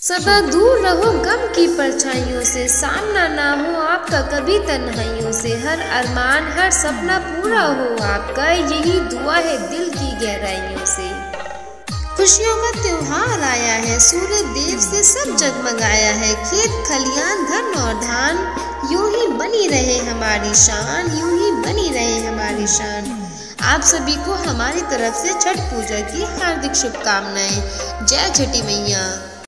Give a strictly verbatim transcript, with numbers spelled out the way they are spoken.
सदा दूर रहो गम की परछाइयों से, सामना ना हो आपका कभी तन्हाइयों से। हर अरमान हर सपना पूरा हो आपका, यही दुआ है दिल की गहराइयों से। खुशियों का त्योहार आया है, सूरज देव से सब जगमगाया है। खेत खलियान धन और धान, यूं ही बनी रहे हमारी शान, यूं ही बनी रहे हमारी शान। आप सभी को हमारी तरफ से छठ पूजा की हार्दिक शुभकामनाएं। जय छठी मैया।